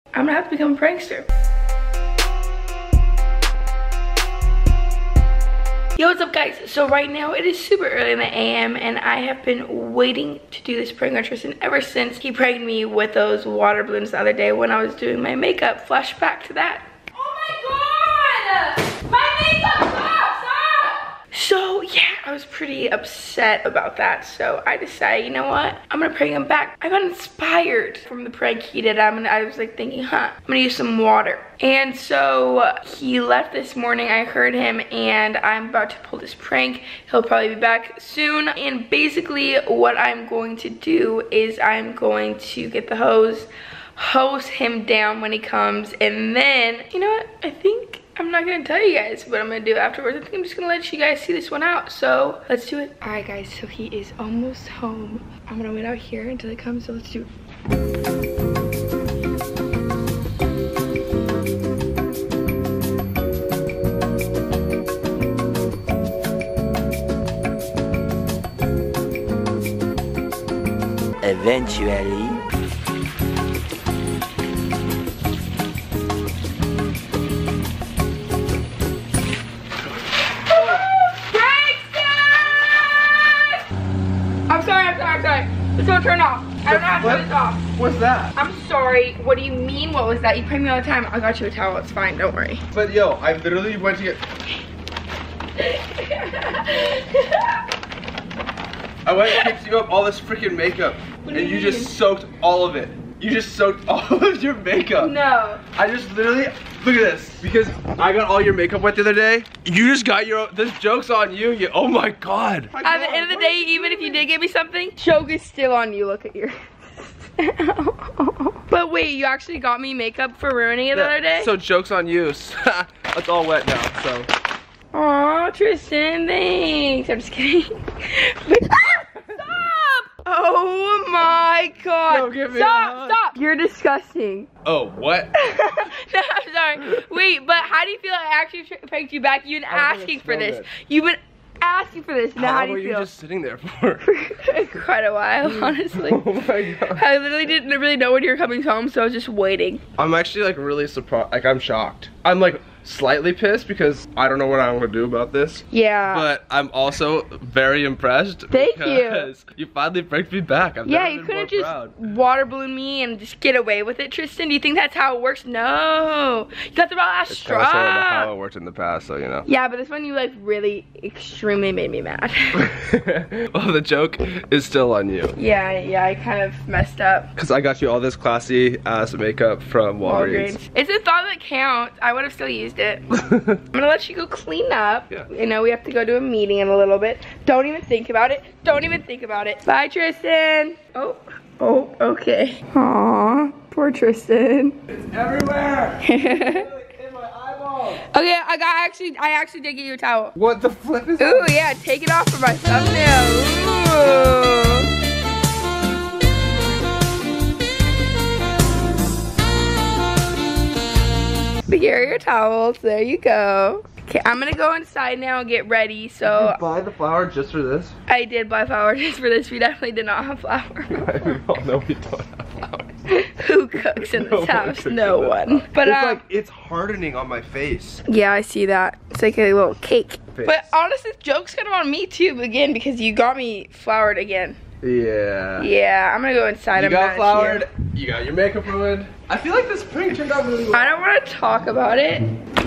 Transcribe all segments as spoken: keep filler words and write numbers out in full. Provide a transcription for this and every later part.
I'm gonna have to become a prankster. Yo, what's up guys? So right now it is super early in the A M and I have been waiting to do this prank on Tristan ever since he pranked me with those water balloons the other day when I was doing my makeup. Flashback to that. Oh my god! My makeup! Stop! Stop! So yeah, I was pretty upset about that. So I decided, you know what? I'm gonna prank him back. I got inspired from the prank he did. I'm gonna, I was like thinking, huh, I'm gonna use some water. And so he left this morning, I heard him, and I'm about to pull this prank. He'll probably be back soon. And basically what I'm going to do is I'm going to get the hose, hose him down when he comes, and then, you know what, I think I'm not gonna tell you guys what I'm gonna do afterwards. I think I'm just gonna let you guys see this one out. So let's do it. All right guys, so he is almost home. I'm gonna wait out here until he comes, so let's do it. Eventually. I'm sorry, I'm sorry, I'm sorry. It's gonna turn off. I don't know how to turn this off. What's that? I'm sorry. What do you mean, what was that? You prank me all the time. I got you a towel, it's fine, don't worry. But yo, I literally went to get... I went and picked you up all this freaking makeup. What do and you you mean? just soaked all of it. You just soaked all of your makeup. No. I just literally, look at this. Because I got all your makeup wet the other day. You just got your own, this joke's on you. you oh my God. At the end of the day, even if you did give me something, joke is still on you. Look at your... But wait, you actually got me makeup for ruining it the other day? So joke's on you. It's all wet now, so. Aw, Tristan, thanks. I'm just kidding. Stop! Oh my god. Yo, give me stop, a hug. stop. You're disgusting. Oh, what? No, I'm sorry. Wait, but how do you feel I actually pranked you back? You've been I don't asking think for it this. smelled You've been asking for this. Now How how long do were you you feel? just sitting there for? Quite a while, honestly. Oh my God. I literally didn't really know when you were coming home, so I was just waiting. I'm actually like really surprised, like I'm shocked. I'm like slightly pissed because I don't know what I'm gonna do about this. Yeah. But I'm also very impressed. Thank you. because you. finally pranked me back. I've Yeah, never you been couldn't more just proud. water balloon me and just get away with it, Tristan. Do you think that's how it works? No. You got the raw ass It's kind of sort of how straw. it worked in the past, so you know. Yeah, but this one you like really extremely made me mad. Well, the joke is still on you. Yeah, yeah, I kind of messed up. Cause I got you all this classy ass makeup from Walgreens. Walgreens. It's a thought that counts. I would have still used it. I'm gonna let you go clean up. Yeah. You know, we have to go to a meeting in a little bit. Don't even think about it. Don't even think about it. Bye, Tristan. Oh, oh, okay. Aw, poor Tristan. It's everywhere. In my eyeballs. Okay, I got actually, I actually did get you a towel. What the flip is Ooh, that? yeah, take it off for my thumbnail. Ooh. But here are your towels. There you go. Okay, I'm gonna go inside now and get ready. So Did you buy the flour just for this? I did buy flour just for this. We definitely did not have flour. We all know we don't have flour. Who cooks in No this one house? cooks No in this one. house. But it's um, like it's hardening on my face. yeah, I see that. It's like a little cake. Face. But honestly, joke's kind of on me too again because you got me floured again. Yeah. Yeah, I'm gonna go inside. You I'm got not floured. here. You got your makeup ruined. I feel like this prank turned out really well. I don't want to talk about it.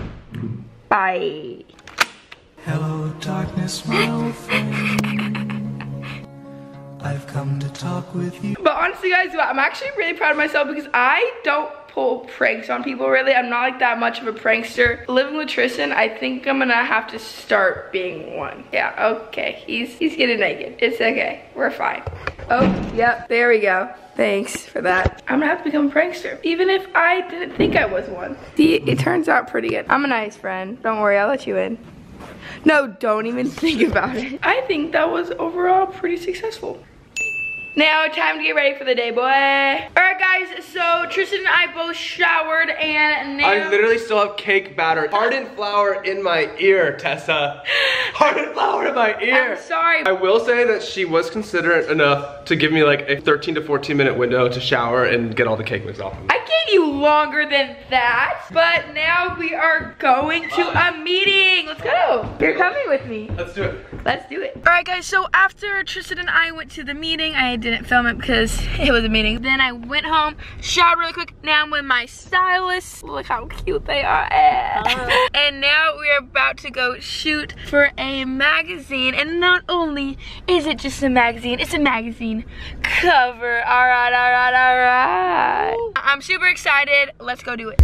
Bye. Hello, darkness, my old friend. I've come to talk with you. But honestly, guys, I'm actually really proud of myself because I don't pull pranks on people, really. I'm not like that much of a prankster. Living with Tristan, I think I'm gonna have to start being one. Yeah, okay. He's he's getting naked. It's okay. We're fine. Oh, yep, there we go. Thanks for that. I'm gonna have to become a prankster, even if I didn't think I was one. See, it turns out pretty good. I'm a nice friend. Don't worry, I'll let you in. No, don't even think about it. I think that was overall pretty successful. Now time to get ready for the day, boy. All right, guys, so Tristan and I both showered and now I literally still have cake batter. Hardened flour in my ear, Tessa. Hardened flour in my ear. I'm sorry. I will say that she was considerate enough to give me like a thirteen to fourteen minute window to shower and get all the cake mix off of me. I gave you longer than that, but now we are going to a meeting. Let's go. You're coming with me. Let's do it. Let's do it. All right, guys, so after Tristan and I went to the meeting, I didn't film it because it was a meeting. Then I went home, showered really quick. Now I'm with my stylist. Look how cute they are. Uh. And now we're about to go shoot for a magazine. And not only is it just a magazine, it's a magazine cover. All right, all right, all right. I'm super excited. Let's go do it.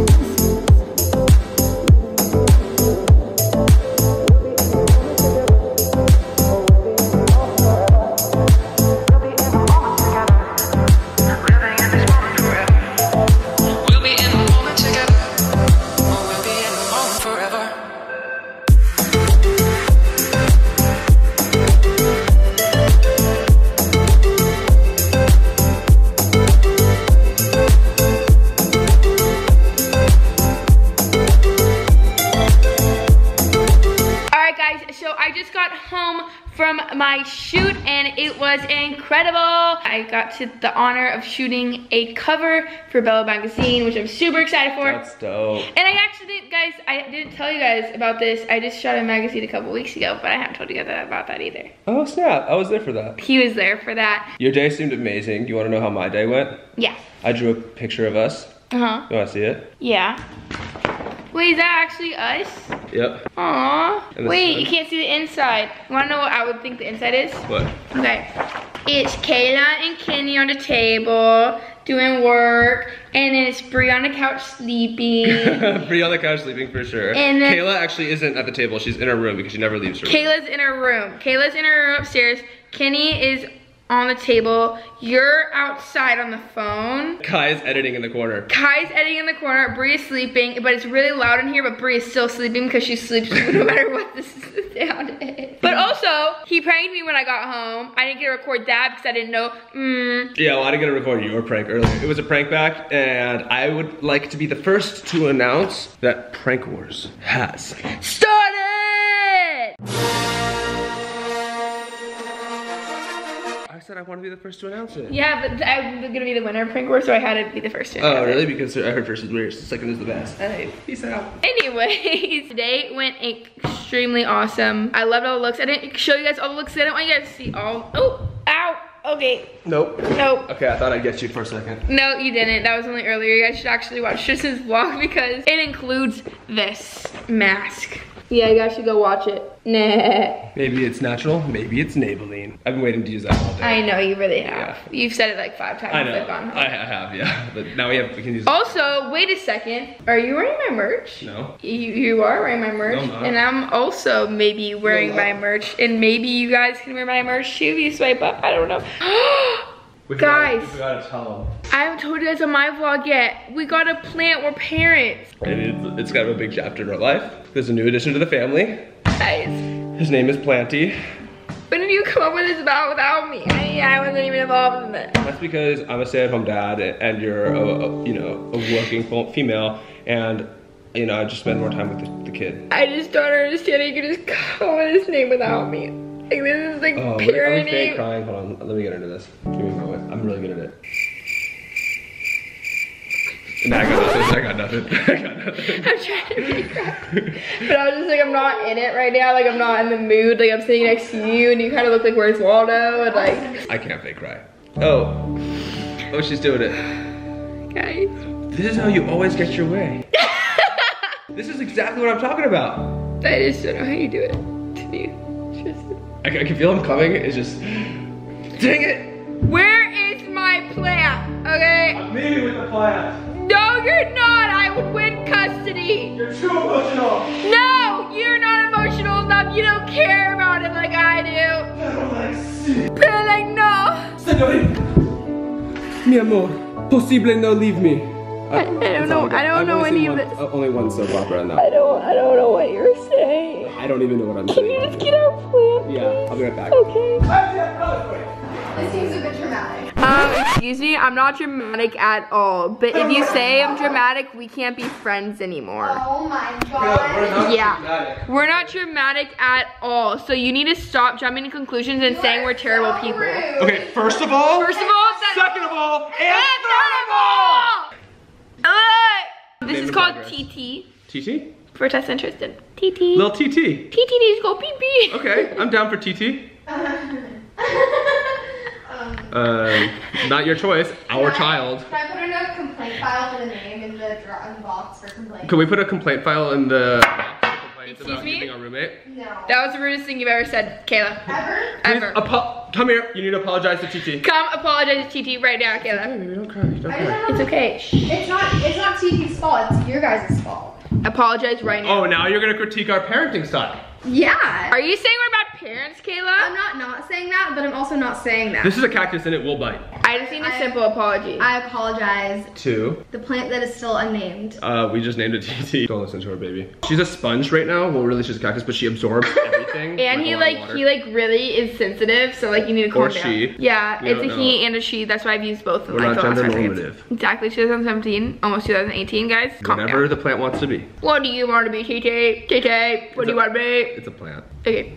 From my shoot and it was incredible. I got to the honor of shooting a cover for Bella Magazine, which I'm super excited for. That's dope. And I actually didn't, guys, I didn't tell you guys about this. I just shot a magazine a couple weeks ago, but I haven't told you guys about that either. Oh snap, I was there for that. He was there for that. Your day seemed amazing. You wanna know how my day went? Yeah. I drew a picture of us. Uh-huh. You wanna see it? Yeah. Wait, is that actually us? Yep. Aww. Wait, you can't see the inside. You wanna know what I would think the inside is? What? Okay. It's Kayla and Kenny on the table doing work, and then it's Bree on the couch sleeping. Bree on the couch sleeping for sure. And then Kayla actually isn't at the table. She's in her room because she never leaves her room. Kayla's in her room. Kayla's in her room upstairs. Kenny is on the table. You're outside on the phone. Kai's editing in the corner. Kai's editing in the corner. Bree is sleeping, but it's really loud in here, but Bree is still sleeping because she sleeps no matter what the sound is. But also, he pranked me when I got home. I didn't get to record that because I didn't know. Mm. Yeah, well, I didn't get to record your prank earlier. It was a prank back, and I would like to be the first to announce that Prank Wars has started! I said I want to be the first to announce it. Yeah, but I'm gonna be the winner of Prank Wars, so I had to be the first to announce Oh, really? it. Because I heard first is worst, second is the best. Hey, peace out. Anyways, today went extremely awesome. I loved all the looks. I didn't show you guys all the looks. I didn't want you guys to see all. Oh, ow. Okay. Nope. Nope. Okay, I thought I'd get you for a second. No, you didn't. That was only earlier. You guys should actually watch Tristan's vlog because it includes this mask. Yeah, you guys should go watch it. Nah. Maybe it's natural, maybe it's Maybelline. I've been waiting to use that all day. I know, you really have. Yeah. You've said it like five times. I know, I've gone home. I, I have, yeah. But now we have, we can use it. Also, wait a second. Are you wearing my merch? No. You, you are wearing my merch. No, I'm not. And I'm also maybe wearing No, my no. merch. And maybe you guys can wear my merch too if you swipe up. I don't know. We Guys. Gotta, we gotta tell them. I haven't told you guys on my vlog yet. We got a plant. We're parents. And it's, it's kind of a big chapter in our life. There's a new addition to the family. Guys. His name is Planty. When did you come up with this about without me? I, I wasn't even involved in it. That's because I'm a stay-at-home dad and you're a, a, you know, a working female, and you know, I just spend more time with the, the kid. I just don't understand how you can just come up with his name without me. Like this is like Oh, wait, I'm fake parenting. crying. Hold on, let me get into this. Give me a moment. I'm really good at it. Nah, I got nothing. I got nothing. I got nothing. I'm trying to be cry. But I was just like, I'm not in it right now. Like I'm not in the mood. Like I'm sitting next to you and you kind of look like Where's Waldo and like. I can't fake cry. Oh. Oh, she's doing it. Guys. This is how you always get your way. This is exactly what I'm talking about. I just don't know how you do it to me. Tristan. I, I can feel him coming. It's just, dang it. Where is my plant? Okay. I'm leaving with the plant. No, you're not. I would win custody. You're too emotional. No, you're not emotional enough. You don't care about him like I do. I don't like see. But like, no. Señorita. Mi amor, posible no leave me. I, I don't know. I don't know any of this. Uh, only one soap opera in I that. don't. I don't know what you're saying. I don't even know what I'm Can saying. you just get our plant? Yeah, I'll be right back. Okay. This seems a bit dramatic. Um, excuse me, I'm not dramatic at all. But if you say I'm dramatic, we can't be friends anymore. Oh my We're god. not Yeah. dramatic. We're not dramatic at all. So you need to stop jumping to conclusions and saying we're terrible So people. rude. Okay, first of all, First of all, that second of all, and and third of all. Uh, this Name is in called progress. T T T T? for Tessa and Tristan. T T. Little T T. T T needs to go pee pee. Okay, I'm down for T T. Um, Uh, not your choice, our Can I- child. Can I put in a complaint file for the name in the draw in the box for complaint? Can we put a complaint file in the complaints Excuse about me? using our roommate? No. That was the rudest thing you've ever said, Kayla. Ever? Please, Ever. apo- come here, you need to apologize to T T. Come apologize to T T right now, Kayla. Baby, don't cry, don't I just cry. don't It's know. okay. Shh. It's not. It's not T T's fault. It's your guys' fault. Apologize right now. Oh, now you're gonna critique our parenting style. Yeah. Are you saying we're bad parents, Kayla? I'm not not saying that, but I'm also not saying that. This is a cactus and it will bite. I just need a I- simple apology. I apologize. Two. The plant that is still unnamed. Uh, we just named it T T. Don't listen to her, baby. She's a sponge right now. Well, really, she's a cactus, but she absorbs everything. And with he a lot of like water. he like really is sensitive, so like you need to calm Or down. she. Yeah, We it's a don't he know. and a she. That's why I've used both of them. We're like not the last gender five seconds. normative. Exactly, twenty seventeen, almost two thousand eighteen, guys. Calm Whatever down. the plant wants to be. What do you want to be, T T? T T, what do you want to be? It's a plant. Okay.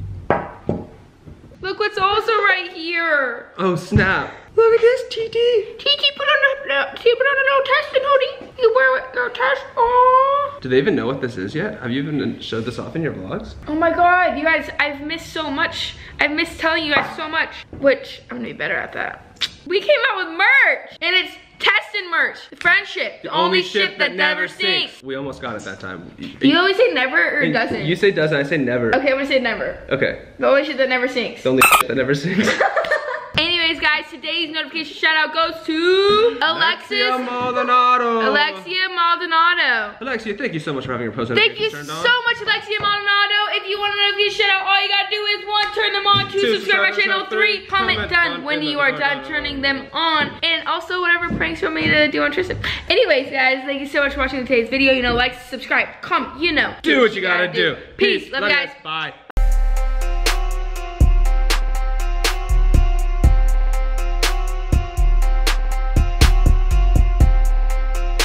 Look what's also right here. Oh, snap. Look at this, T T. T T put on a uh, T T put on a little test and hoodie. You wear it, little test. Oh. Do they even know what this is yet? Have you even showed this off in your vlogs? Oh my god, you guys, I've missed so much. I've missed telling you guys so much, which I'm gonna be better at that. We came out with merch, and it's Testin merch, friendship, the, only, ship, that, never sinks. We almost got it that time. You always say never or And doesn't? You say doesn't, I say never. Okay, I'm gonna say never. Okay. The only ship that never sinks. The only that never sinks. Anyways, guys, today's notification shout out goes to Alexis, Alexia Maldonado. Alexia Maldonado. Alexia, thank you so much for having your post Thank you notifications so turned on. much, Alexia Maldonado. If you want a notification shout out, all you gotta do is one, turn them on, two, Two, subscribe to my subscribe to channel, channel, three, three, comment comment done done, when and you then are done, done done, turning done. them on, and also whatever pranks you want me to do on Tristan. Anyways, guys, thank you so much for watching today's video. You know, like, subscribe, comment, you know. Do what you gotta do. Peace. Love you you guys. Bye.